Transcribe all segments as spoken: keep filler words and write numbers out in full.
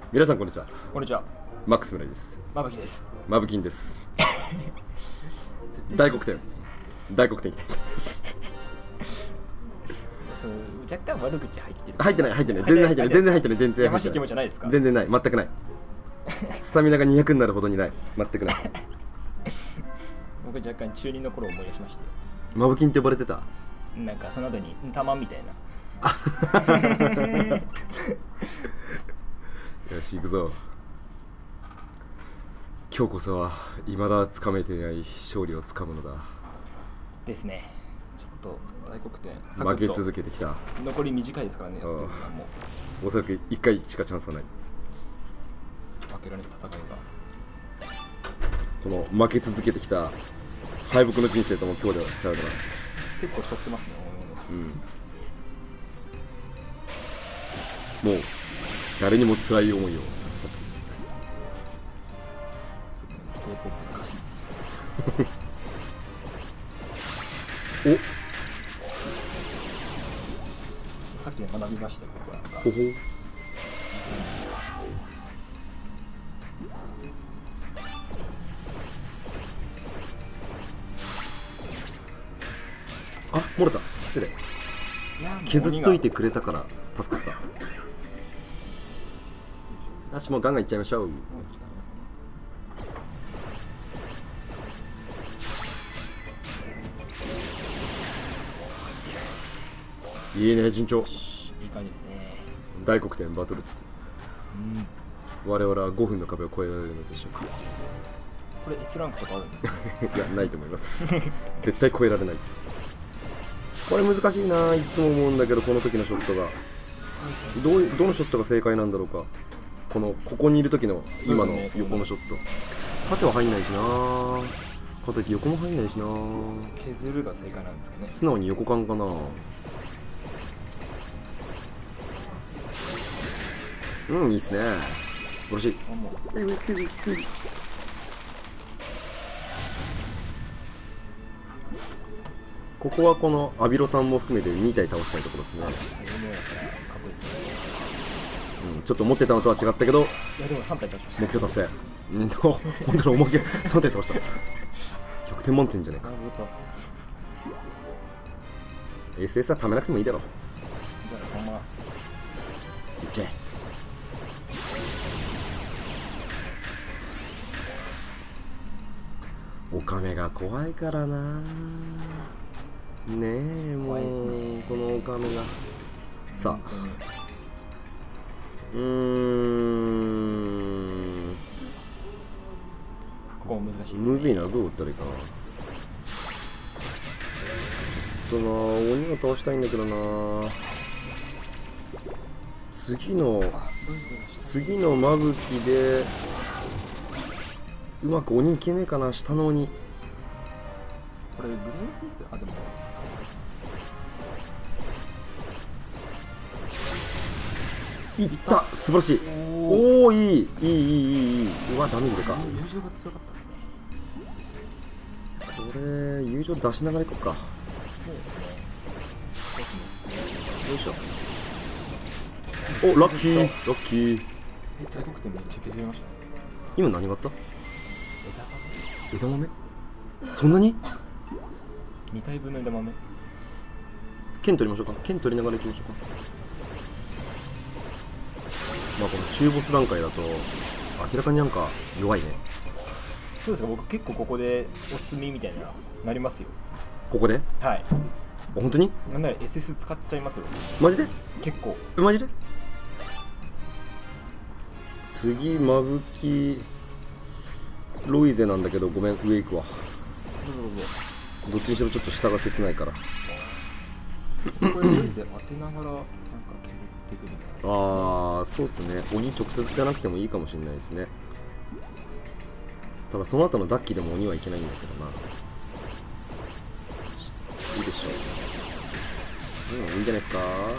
皆さんこんにちは。 こんにちは。 マックス村井です。 まぶきです。 マブキンです。大黒天。大黒天いきたいと思います。 そう若干悪口入ってる。 入ってない入ってない全然入ってない全然入ってない全然やましい気持ちはないですか？ 全然ない全くない。スタミナがにひゃくになるほどにない全くない。 僕若干中二の頃を思い出しました。 マブキンって呼ばれてた？ なんかその後にたまみたいな。 よし行くぞ。今日こそは未だつかめていない勝利をつかむのだ。 ですね。ちょっと大黒天負け続けてきた。 残り短いですからね。やってる時間もおそらくいっかいしかチャンスはない。 負けられた戦いがこの負け続けてきた敗北の人生とも今日ではさよなら。 結構しょってますね。 うん、もう誰にも辛い思いをさせた。 すごい J-ポップ の歌詞。 おさっき学びましたよ、ここなんか。 ほほあ、漏れた。失礼。削っといてくれたから助かった。よし、もうガンガンいっちゃいましょう。いいね、順調。 いい感じですね。 大黒天バトルツ。 うん、 我々はごふんの壁を越えられるのでしょうか。 これ S ランクとかあるんですかね？ いや、ないと思います。絶対越えられない。これ難しいな、いつも思うんだけど、この時のショットがどう、どのショットが正解なんだろうか。このここにいる時の今の横のショット、縦は入んないしな、かといって横も入んないしな。 削るが正解なんですかね。 素直に横感かな。うん、いいっすね。素晴らしい。 あ、もうピビピビピビ。ここはこのアビロさんも含めてに体倒したいところですね。うん、ちょっと思ってたのとは違ったけど、 いやでもさん体倒しました。 目標達成。うん、本当に重げさん体倒した。ひゃくてん満点じゃねえか。 なるほど。 エスエス は貯めなくてもいいだろ。 じゃあこのままいっちゃえ。お金が怖いからな。ねえ、もう、ね、このお金がさあ、うーん、 ここも難しいです、ね、 むずいな。どう打ったらいいかな。ちょっとな、鬼を倒したいんだけどな。次の次のマブキでうまく鬼いけねえかな。下の鬼これグレープピース。あ、でもいった。素晴らしい。おお、いいいいいいいいい。うわ、ダメージでか。 友情が強かったですね。 これ友情出しながらいこうか。 そうですね。 よいしょ。お、ラッキーラッキー。 え、大黒天めっちゃ削りました。 今何があった？枝豆？そんなに？ に体分の枝豆。 剣取りましょうか。剣取りながらいきましょうか。まあこの中ボス段階だと明らかになんか弱いね。 そうですか。僕結構ここでおすすめみたいななりますよ。 ここで？ はい。 本当に？ なんなら エスエス 使っちゃいますよ。 マジで？ 結構。 マジで？次マブキロイゼなんだけど、ごめん、上行くわ。 どうぞどうぞ。 どっちにしろちょっと下が切ないから。 これロイゼ当てながらなんか削っていくみたいな。 ああ、そうっすね。鬼直接じゃなくてもいいかもしれないですね。ただその後のダッキーでも鬼はいけないんだけどな。いいでしょう。うん、いいんじゃないですか。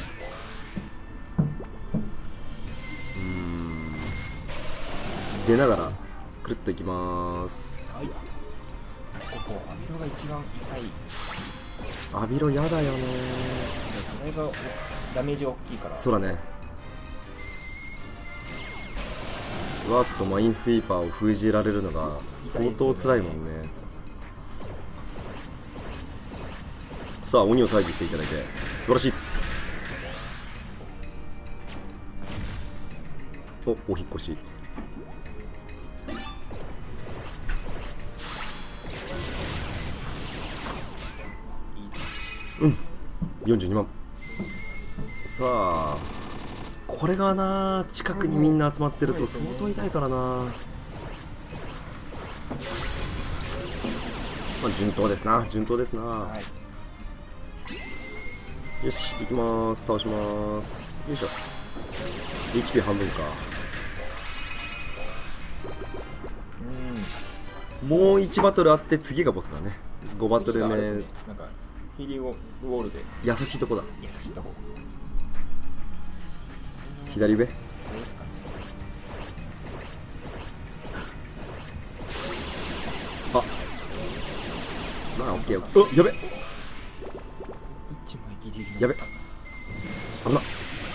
うーん、出ながらくるっといきまーす。 はい。ここアビロが一番痛い。 アビロやだよね。 これがダメージ大きいから。 そうだね。 ふわっとマインスイーパーを封じられるのが相当辛いもんね。さあ鬼を退治していただいて素晴らしい。おお引っ越し。うん、よんじゅうにまん。さあこれがな、近くにみんな集まってると相当痛いからな。まあ順当ですな、順当ですな。はい、よし行きます。倒します。よいしょ。 エイチピー 半分か。うん、もういちバトルあって次がボスだね。ごバトル目、ね、なんかヒーリングウォールで優しいとこだ。 優しいとこ。 左上。あ、まあオッケー。お、やべ。やべ。危な。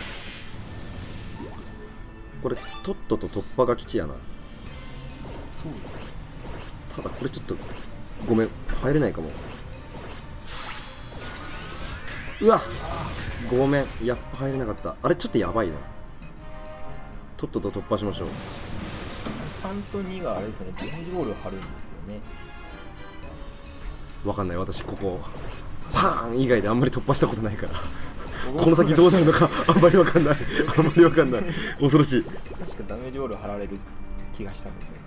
これとっとと突破が吉やな。 そうですね。 ただこれちょっとごめん、入れないかも。うわ、ごめん、やっぱ入れなかった。あれちょっとやばいな。とっとと突破しましょう。 さんとにがあれですよね、ダメージボールを貼るんですよね。 わかんない、私ここパーン以外であんまり突破したことないからこの先どうなるのかあんまりわかんないあんまりわかんない。恐ろしい。 確かダメージボール貼られる気がしたんですよね。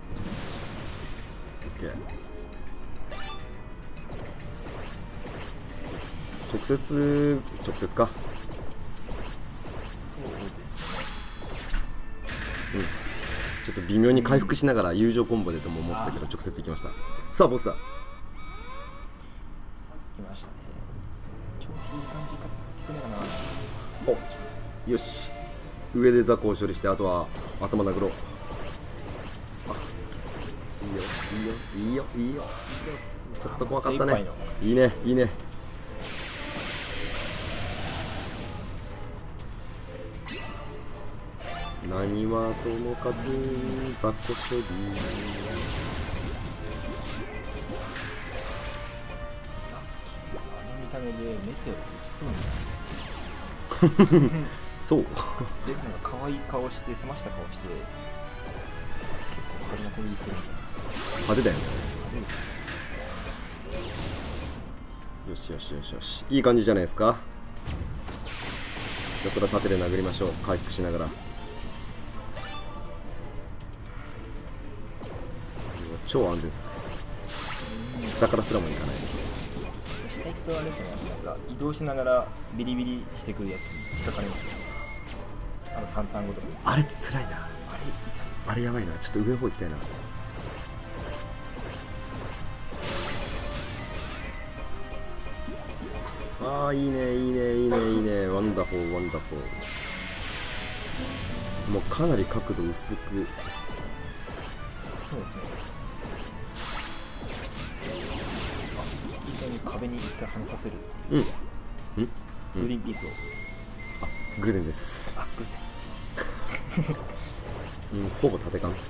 OK、直接直接か。 そうですね。 うん、ちょっと微妙に回復しながら友情コンボでとも思ったけど直接行きました。さあボスだ。 来ましたね。ちょっといい感じかってくれかな。 お、よし。上で雑魚を処理して、あとは頭殴ろう。あ、いいよいいよいいよいいよ。ちょっと怖かったね。いいねいいね。何はともかく雑魚処理。 見た目でメテオ打ちそうになるそうで、なんか可愛い顔して、澄ました顔して結構派手な攻撃するみたいな。 派手だよね。よしよしよしよし、いい感じじゃないですか。ひたすら縦で殴りましょう。回復しながら。超安全策。下からすらもいかない。 下行くとあれですね、なんか移動しながらビリビリしてくるやつに引っかかりますね。あのさんターンごとに。 あれつらいな。 あれ痛いです、ね、 あれやばいな。ちょっと上の方行きたいな。ああいいねいいねいいねいいね。ワンダフォーワンダフォー。もうかなり角度薄く。 そうですね。壁に一回跳ねさせる。 うん。うん。 グリーンピースを。 あ、偶然です。 あ、偶然。 うん、ほぼ縦感。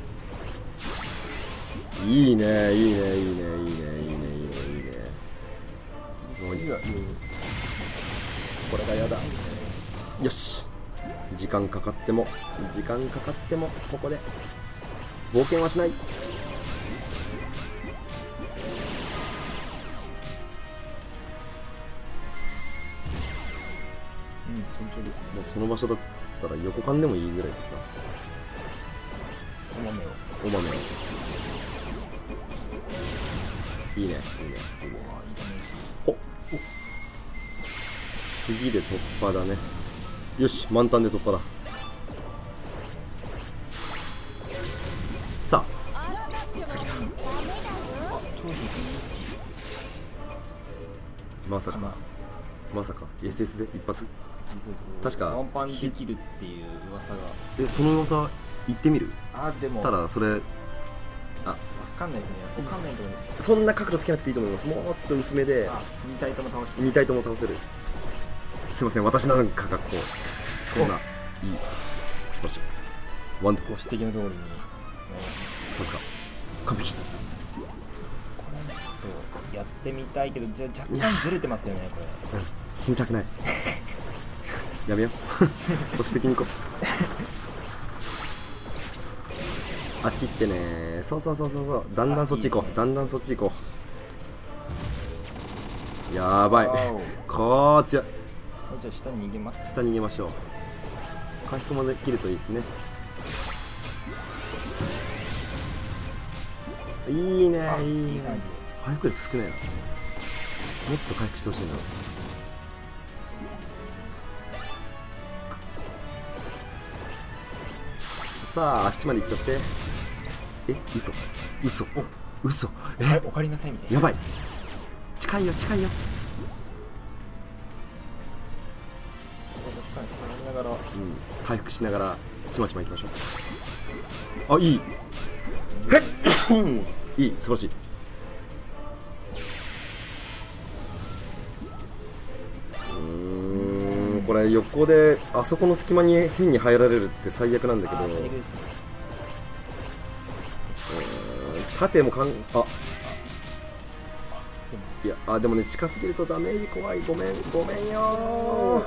いいね、いいね、いいね、いいね、いいね、いいね、いいね。もういいわ。これがやだ。よし。時間かかっても、時間かかっても、ここで冒険はしない。 順調ですね。 もうその場所だったら横間でもいいぐらいですな。 お豆をお豆をいいねいいねいいね。おお、次で突破だね。よし、満タンで突破だ。さあ次だ。まさかまさか エスエス で一発。確かワンパンできるっていう噂が。 え、その噂言ってみる。 あ、でもただそれ、あ、 わかんないですね。わかんないと思う。 そんな角度つけなくていいと思います。もっと薄めでに体とも倒してに体とも倒せる。すいません、私なんかがこうそんないい素晴らしい。 ワンダご指摘の通りになりますね。 そうか完璧。 これちょっとやってみたいけど、じゃ若干ずれてますよねこれ。 うん、死にたくないやめよう保守的にいこうあっち行ってね。そうそうそうそうそう、だんだんそっち行こう、 いいですね、 だんだんそっち行こう。やばいわおこー強い。 じゃあ下に逃げます。 下に逃げましょう。回復もできるといいですね。いいねあいいねいい感じ。 回復力少ないな。もっと回復してほしいな。さああっちまで行っちゃって。え嘘嘘嘘はい、 えお帰りなさいみたいな。 やばい近いよ近いよ。 ながらうん回復しながらちまちま行きましょう。あいいいい素晴らしい。うーんこれ横であそこの隙間に変に入られるって最悪なんだけど、 あー最悪ですね。 うーん縦もかんあでもいやあでもね近すぎるとダメージ怖い。ごめんごめんよー。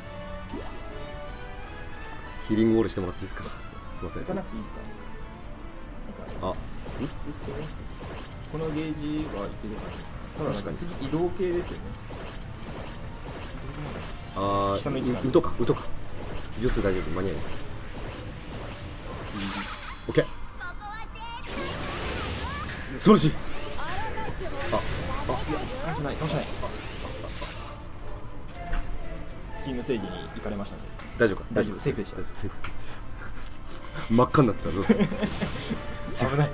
ヒーリングウォールしてもらっていいですか。すいません。 打たなくていいですか。なんかあ打ってみます。このゲージはいけるかな。ただ確かに次移動系ですよね。 あ下の位置がーうとかうとか秒数大丈夫間に合う。オッケー素晴らしい。 倒せない倒せない。チーム正義に行かれましたね。 大丈夫か。 大丈夫セーフでした大丈夫セーフセーフ真っ赤になってたらどうする危ない。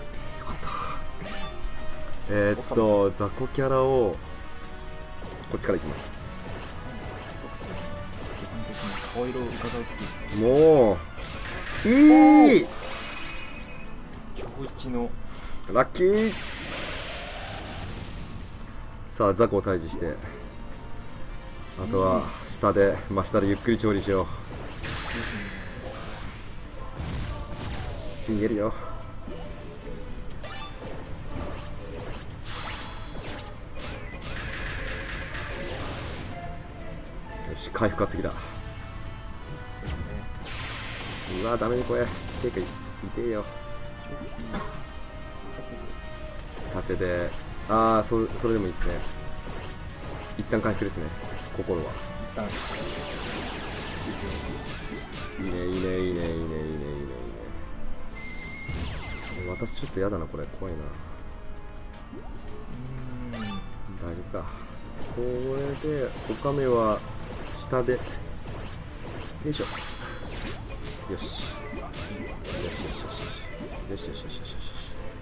えーっと雑魚キャラをこっちからいきます。 基本的に顔色を伺うスキル。 もういい今日一のラッキー。さあ雑魚を退治して、あとは下で真下でゆっくり調理しよう。逃げるよ。よし回復は次だ。うわダメにこれてか痛えよ。縦でああそそれでもいいですね。一旦回復ですね。心は一旦いいねいいねいいねいいねいいねいいねいいね。私ちょっとやだなこれ怖いな。 うーん大丈夫か。これでオカメは下でよいしょ。よしよしよしよしよしよしよしよしよしよしよし。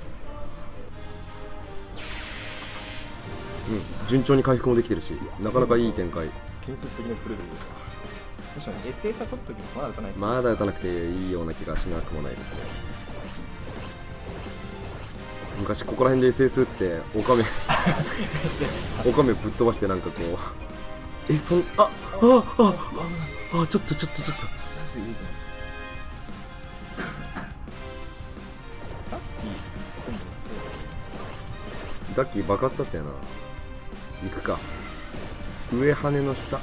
うん順調に回復もできてるしなかなかいい展開。 建設的なプレーで確かに エスエス は取っときもまだ打たないと。 まだ打たなくていいような気がしなくもないですね。昔ここら辺で エスエス ってオカメオカメぶっ飛ばしてなんかこうえそんあああああちょっとちょっとちょっとガッキー爆発だったよな。行くか。上羽の下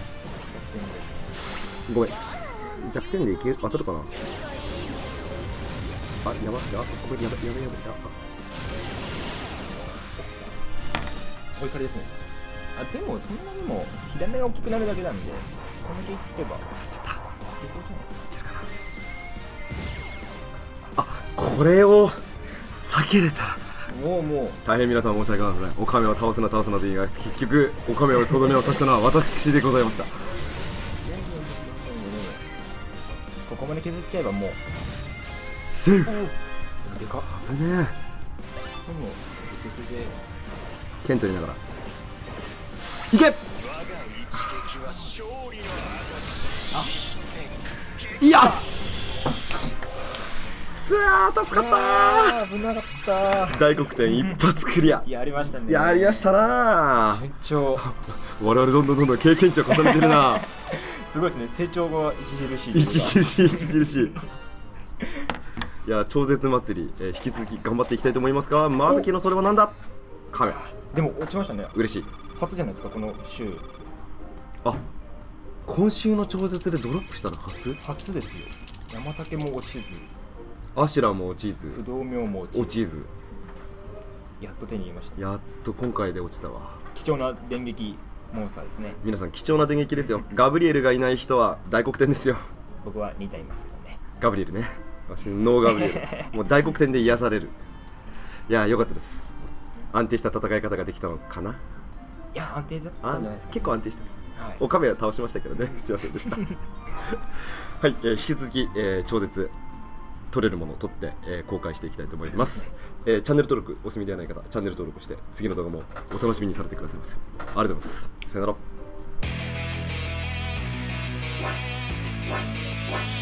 ごめん弱点でいけ当たるかな。あやばいやばいやばいやばいやばいやばい。 お怒りですね。あでもそんなにも火種が大きくなるだけなんでこのだけいけばちょっといけそうじゃないですか。 いけるかな。あこれを避けれたらもうもう大変皆さん申し訳ございません。オカメを倒すな倒すなと言いが結局オカメをとどめを刺したのは私でございました。 ここまで削っちゃえばもうセーフ。 でかっ。 危ねえ。 でも エスエス で剣取りながらいけ。よしさあ助かったあー危なかったー。大黒天一発クリア。 やりましたね。 やりましたなー。 順調我々どんどんどんどん経験値を重ねてるなすごいですね。成長が著しい。 著しい著しい。 いや超絶祭り、えー、引き続き頑張っていきたいと思いますが、マーベキのそれはなんだカメ。 でも落ちましたね。 嬉しい。 初じゃないですかこの週。 あ、今週の超絶でドロップしたの初？ 初ですよ。山竹も落ちず、 アシュラも落ちず、 不動明も落ちず、 落ちず、 やっと手に入れました。 やっと今回で落ちたわ。 貴重な電撃モンスターですね。 皆さん貴重な電撃ですよ。ガブリエルがいない人は大黒天ですよ。 僕はに体いますけどね。 ガブリエルね。私ノーガブリエルもう大黒天で癒される。いや良かったです。安定した戦い方ができたのかな。 いや安定だったんじゃないですか。 結構安定してた、 はい、 おカメラ倒しましたけどね。すいませんでしたはい、えー、引き続き、えー、超絶取れるものを取って、えー、公開していきたいと思います、えー、チャンネル登録お済みではない方チャンネル登録して次の動画もお楽しみにされてくださいませ。ありがとうございます。さよなら。